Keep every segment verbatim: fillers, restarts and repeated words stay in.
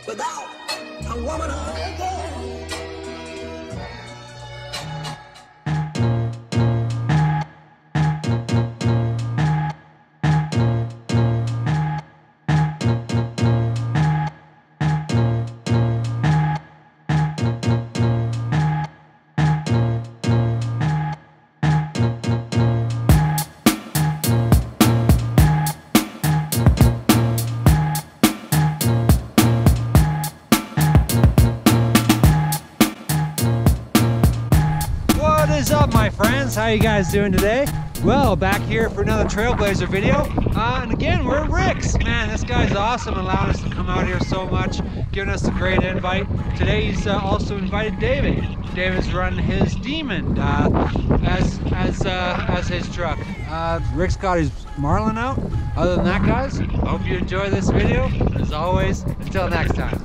without a woman or a girl. What is up, my friends? How you guys doing today? Well, back here for another Trailblazer video. Uh, and again, we're at Riks. Man, this guy's awesome, allowing us to come out here so much, giving us a great invite. Today he's uh, also invited David. David's running his Demon uh, as as uh, as his truck. Uh, Rick's got his Marlin out. Other than that, guys, hope you enjoy this video. As always, until next time.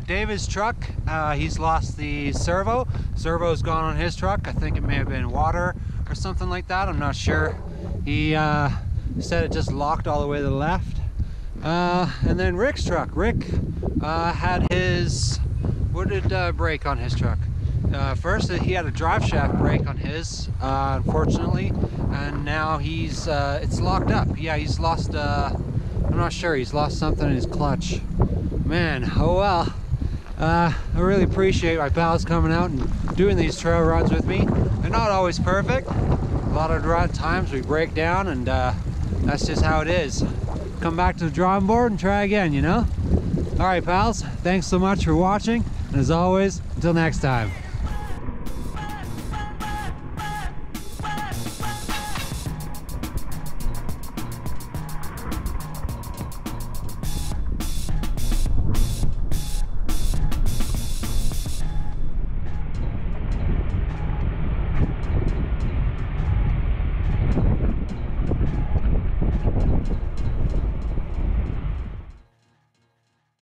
David's truck, uh, he's lost the servo. Servo's gone on his truck. I think it may have been water or something like that. I'm not sure. He uh, said it just locked all the way to the left. Uh, and then Rick's truck. Rick uh, had his, what did uh, break on his truck? Uh, first, he had a drive shaft break on his, uh, unfortunately, and now he's, uh, it's locked up. Yeah, he's lost, uh, I'm not sure, he's lost something in his clutch. Man, oh well. Uh, I really appreciate my pals coming out and doing these trail runs with me. They're not always perfect. A lot of times we break down, and uh, that's just how it is. Come back to the drawing board and try again, you know? All right, pals, thanks so much for watching. And as always, until next time.